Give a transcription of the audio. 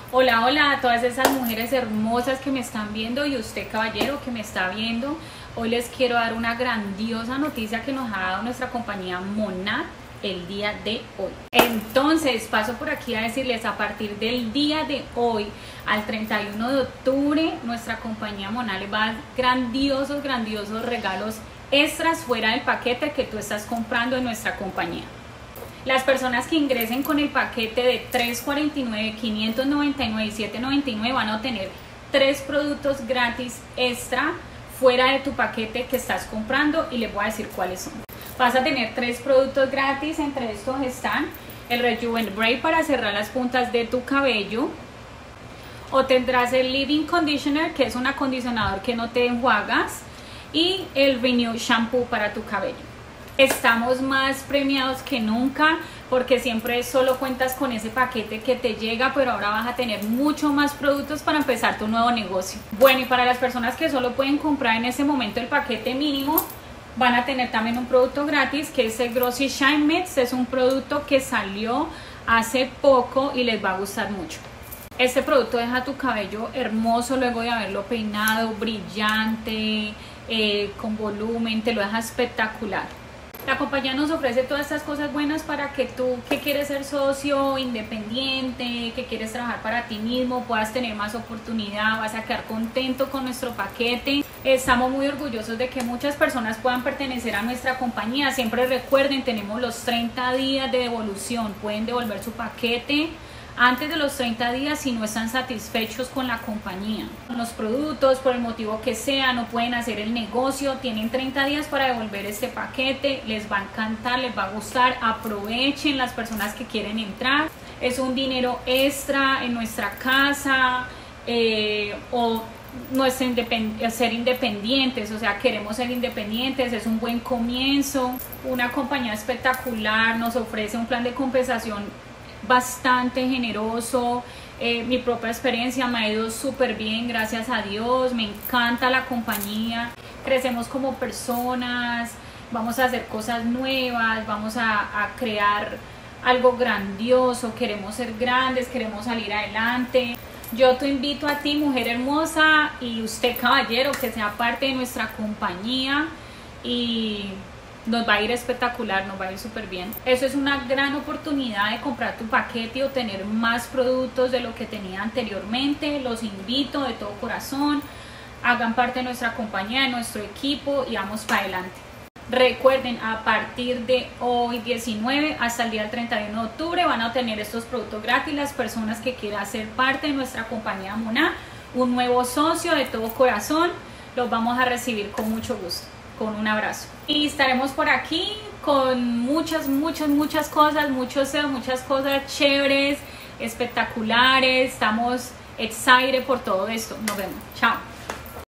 Hola, hola a todas esas mujeres hermosas que me están viendo y usted caballero que me está viendo. Hoy les quiero dar una grandiosa noticia que nos ha dado nuestra compañía Monat el día de hoy. Entonces paso por aquí a decirles, a partir del día de hoy al 31 de octubre nuestra compañía Monat les va a dar grandiosos regalos extras fuera del paquete que tú estás comprando en nuestra compañía. Las personas que ingresen con el paquete de $349, $599 y $799 van a obtener 3 productos gratis extra fuera de tu paquete que estás comprando y les voy a decir cuáles son. Vas a tener 3 productos gratis, entre estos están el Rejuvenate Braid para cerrar las puntas de tu cabello, o tendrás el Leave-In Conditioner, que es un acondicionador que no te enjuagas, y el Renew Shampoo para tu cabello. Estamos más premiados que nunca porque siempre solo cuentas con ese paquete que te llega, pero ahora vas a tener mucho más productos para empezar tu nuevo negocio. Bueno, y para las personas que solo pueden comprar en ese momento el paquete mínimo, van a tener también un producto gratis que es el Glossy Shine Mix. Es un producto que salió hace poco y les va a gustar mucho. Este producto deja tu cabello hermoso luego de haberlo peinado, brillante, con volumen, te lo deja espectacular. La compañía nos ofrece todas estas cosas buenas para que tú, que quieres ser socio independiente, que quieres trabajar para ti mismo, puedas tener más oportunidad, vas a quedar contento con nuestro paquete. Estamos muy orgullosos de que muchas personas puedan pertenecer a nuestra compañía. Siempre recuerden, tenemos los 30 días de devolución, pueden devolver su paquete antes de los 30 días si no están satisfechos con la compañía. Los productos, por el motivo que sea, no pueden hacer el negocio, tienen 30 días para devolver este paquete, les va a encantar, les va a gustar, aprovechen las personas que quieren entrar. Es un dinero extra en nuestra casa, o ser independientes, o sea, queremos ser independientes, es un buen comienzo. Una compañía espectacular, nos ofrece un plan de compensación bastante generoso. Mi propia experiencia me ha ido súper bien, gracias a Dios, me encanta la compañía, crecemos como personas, vamos a hacer cosas nuevas, vamos a crear algo grandioso, queremos ser grandes, queremos salir adelante. Yo te invito a ti, mujer hermosa, y usted caballero, que sea parte de nuestra compañía y nos va a ir espectacular, nos va a ir súper bien. Eso es una gran oportunidad de comprar tu paquete y obtener más productos de lo que tenía anteriormente. Los invito de todo corazón, hagan parte de nuestra compañía, de nuestro equipo y vamos para adelante. Recuerden, a partir de hoy 19 hasta el día 31 de octubre van a obtener estos productos gratis las personas que quieran ser parte de nuestra compañía Monat, un nuevo socio de todo corazón. Los vamos a recibir con mucho gusto, con un abrazo. Y estaremos por aquí con muchas cosas, muchas cosas chéveres, espectaculares. Estamos excited por todo esto. Nos vemos. Chao.